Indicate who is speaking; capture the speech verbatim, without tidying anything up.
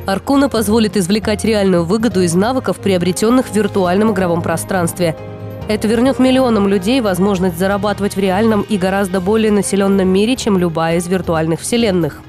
Speaker 1: Аркуна позволит извлекать реальную выгоду из навыков, приобретенных в виртуальном игровом пространстве. Это вернет миллионам людей возможность зарабатывать в реальном и гораздо более населенном мире, чем любая из виртуальных вселенных.